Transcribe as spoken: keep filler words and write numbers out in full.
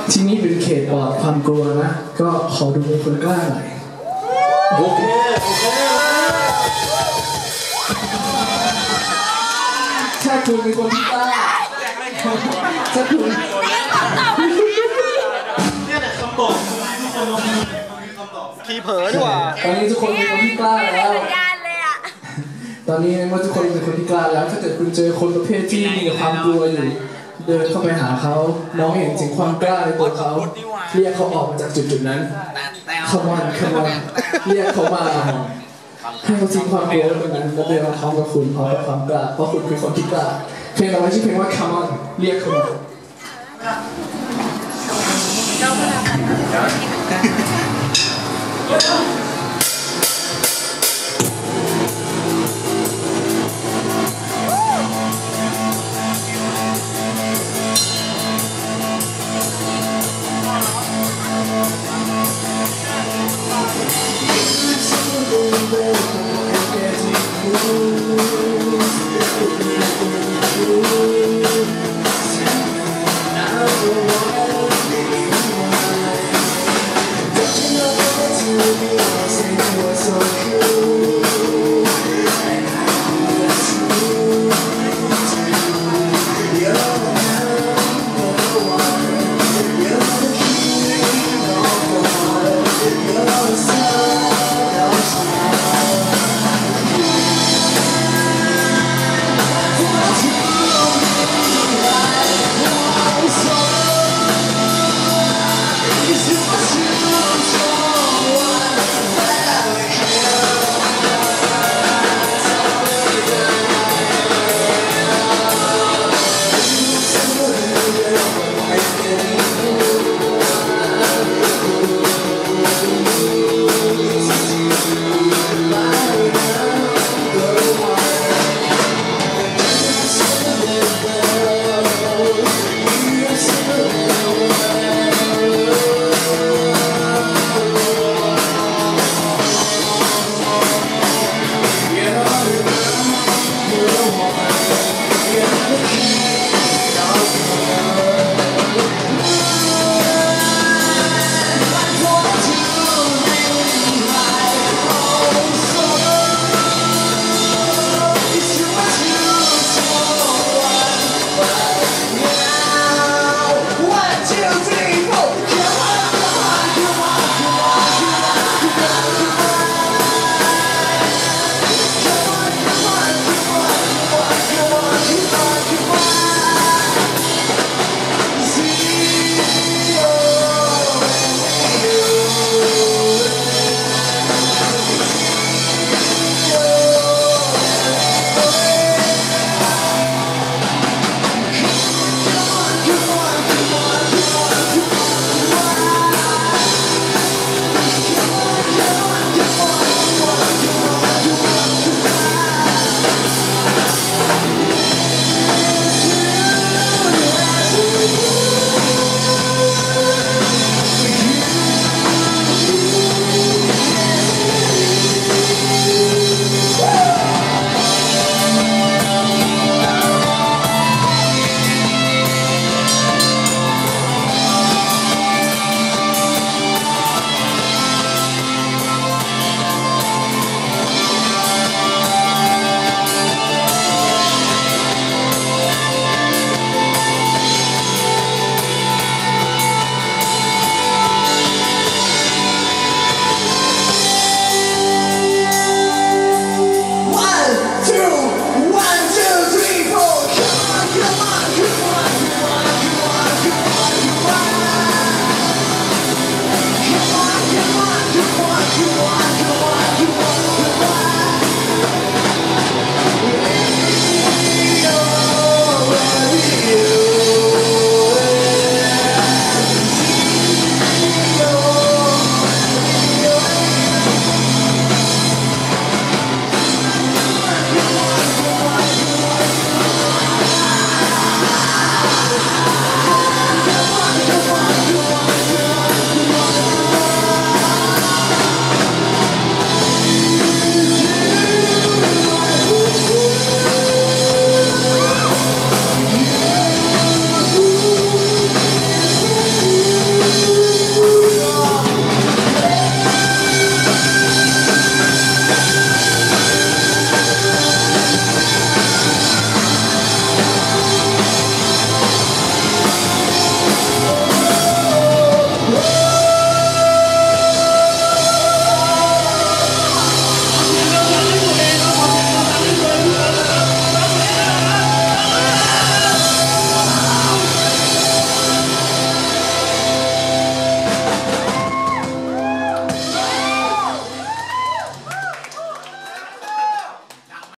ที่นี่เป็นเขตปลอดความกลัวนะก็ขอดูเป็นคนกล้าหน่อยโอเคโอเคถ้าคุณเป็นคนที่กล้าถ้าคุณเนี่ยแหละคำตอบทีเผลอดีกว่าตอนนี้ทุกคนเป็นคนที่กล้าแล้วตอนนี้เมื่อทุกคนเป็นคนที่กล้าแล้วถ้าเกิดคุณเจอคนประเภทที่มีความกลัวอยู่เดินเข้าไปหาเขาน้องเห็นถึงความกล้าในตัวเขาเรียกเขาออกมาจากจุดๆนั้นขมันขมันเรียกเขามาให้เขาทิ้งความกลัวตรงนั้นแล้วเดินมาพร้อมกับคุณพร้อมกับความกล้าเพราะคุณคือคนที่กล้าเพลงเราไม่ใช่เพลงว่า come on เรียกเขามา